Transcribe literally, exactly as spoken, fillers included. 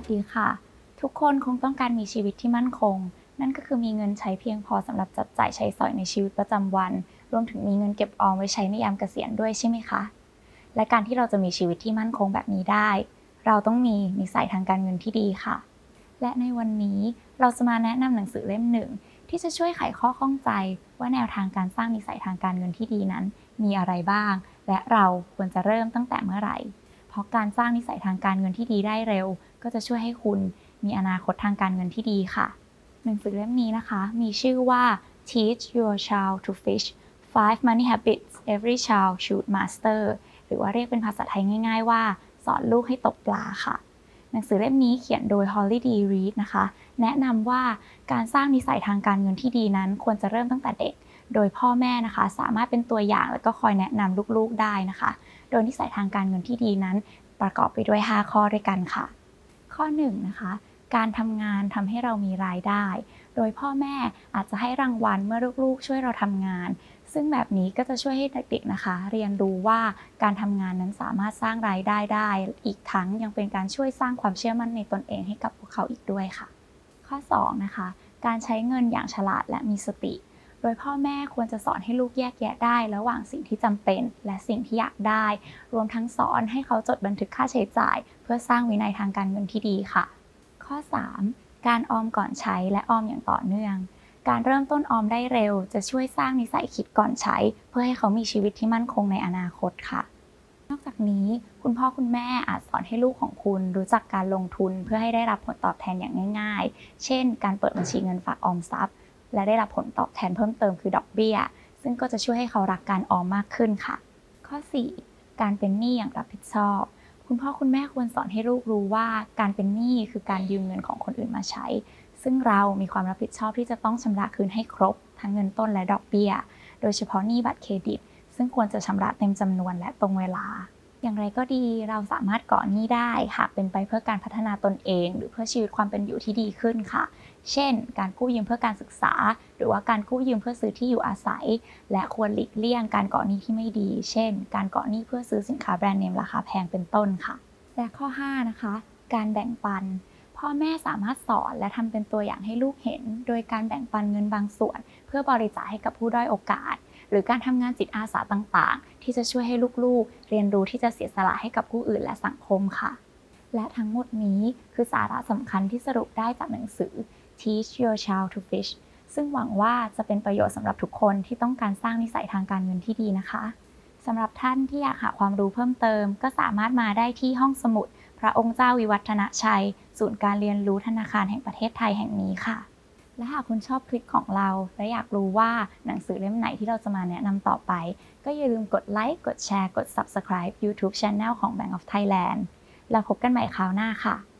สดีค่ะทุกคนคงต้องการมีชีวิตที่มั่นคงนั่นก็คือมีเงินใช้เพียงพอสำหรับจับจ่ายใช้สอยในชีวิตประจำวันรวมถึงมีเงินเก็บออมไว้ใช้ในยามเกษียณด้วยใช่ไหมคะและการที่เราจะมีชีวิตที่มั่นคงแบบนี้ได้เราต้องมีนิสัยทางการเงินที่ดีค่ะและในวันนี้เราจะมาแนะนำหนังสือเล่มหนึ่งที่จะช่วยไขข้อข้องใจว่าแนวทางการสร้างนิสัยทางการเงินที่ดีนั้นมีอะไรบ้างและเราควรจะเริ่มตั้งแต่เมื่อไหร่เพราะการสร้างนิสัยทางการเงินที่ดีได้เร็วก็จะช่วยให้คุณมีอนาคตทางการเงินที่ดีค่ะหนังสือเล่มนี้นะคะมีชื่อว่า Teach Your Child to Fish Five Money Habits Every Child Should Master หรือว่าเรียกเป็นภาษาไทยง่ายๆว่าสอนลูกให้ตกปลาค่ะหนังสือเล่มนี้เขียนโดย Holly D. Reid นะคะแนะนำว่าการสร้างนิสัยทางการเงินที่ดีนั้นควรจะเริ่มตั้งแต่เด็กโดยพ่อแม่นะคะสามารถเป็นตัวอย่างและก็คอยแนะนำลูกๆได้นะคะโดยนิสัยทางการเงินที่ดีนั้นประกอบไปด้วยห้าข้อด้วยกันค่ะข้อหนึ่งนะคะการทำงานทำให้เรามีรายได้โดยพ่อแม่อาจจะให้รางวัลเมื่อลูกๆช่วยเราทำงานซึ่งแบบนี้ก็จะช่วยให้เด็กๆนะคะเรียนรู้ว่าการทำงานนั้นสามารถสร้างรายได้ได้อีกทั้งยังเป็นการช่วยสร้างความเชื่อมั่นในตนเองให้กับพวกเขาอีกด้วยค่ะข้อสองนะคะการใช้เงินอย่างฉลาดและมีสติโดยพ่อแม่ควรจะสอนให้ลูกแยกแยะได้ระหว่างสิ่งที่จำเป็นและสิ่งที่อยากได้รวมทั้งสอนให้เขาจดบันทึกค่าใช้จ่ายเพื่อสร้างวินัยทางการเงินที่ดีค่ะข้อสามการออมก่อนใช้และออมอย่างต่อเนื่องการเริ่มต้นออมได้เร็วจะช่วยสร้างนิสัยคิดก่อนใช้เพื่อให้เขามีชีวิตที่มั่นคงในอนาคตค่ะนอกจากนี้คุณพ่อคุณแม่อาจสอนให้ลูกของคุณรู้จักการลงทุนเพื่อให้ได้รับผลตอบแทนอย่างง่ายๆเช่นการเปิดบัญชีเงินฝากออมทรัพย์และได้รับผลตอบแทนเพิ่มเติมคือดอกเบี้ยซึ่งก็จะช่วยให้เขารักการออมมากขึ้นค่ะข้อสี่การเป็นหนี้อย่างรับผิดชอบคุณพ่อคุณแม่ควรสอนให้ลูกรู้ว่าการเป็นหนี้คือการยืมเงินของคนอื่นมาใช้ซึ่งเรามีความรับผิดชอบที่จะต้องชำระคืนให้ครบทั้งเงินต้นและดอกเบี้ยโดยเฉพาะหนี้บัตรเครดิตซึ่งควรจะชำระเต็มจำนวนและตรงเวลาอย่างไรก็ดีเราสามารถก่อหนี้ได้หากเป็นไปเพื่อการพัฒนาตนเองหรือเพื่อชีวิตความเป็นอยู่ที่ดีขึ้นค่ะเช่นการกู้ยืมเพื่อการศึกษาหรือว่าการกู้ยืมเพื่อซื้อที่อยู่อาศัยและควรหลีกเลี่ยงการก่อหนี้ที่ไม่ดีเช่นการก่อหนี้เพื่อซื้อสินค้าแบรนด์เนมราคาแพงเป็นต้นค่ะและข้อห้านะคะการแบ่งปันพ่อแม่สามารถสอนและทำเป็นตัวอย่างให้ลูกเห็นโดยการแบ่งปันเงินบางส่วนเพื่อบริจาคให้กับผู้ด้อยโอกาสหรือการทำงานจิตอาสาต่างๆที่จะช่วยให้ลูกๆเรียนรู้ที่จะเสียสละให้กับผู้อื่นและสังคมค่ะและทั้งหมดนี้คือสาระสำคัญที่สรุปได้จากหนังสือ Teach Your Child to Fish ซึ่งหวังว่าจะเป็นประโยชน์สำหรับทุกคนที่ต้องการสร้างนิสัยทางการเงินที่ดีนะคะสำหรับท่านที่อยากหาความรู้เพิ่มเติมก็สามารถมาได้ที่ห้องสมุดพระองค์เจ้าวิวัฒนชัยศูนย์การเรียนรู้ธนาคารแห่งประเทศไทยแห่งนี้ค่ะและหากคุณชอบคลิปของเราและอยากรู้ว่าหนังสือเล่มไหนที่เราจะมาแนะนำต่อไปก็อย่าลืมกดไลค์กดแชร์กด Subscribe YouTube Channel ของ Bank of Thailand แล้วพบกันใหม่คราวหน้าค่ะ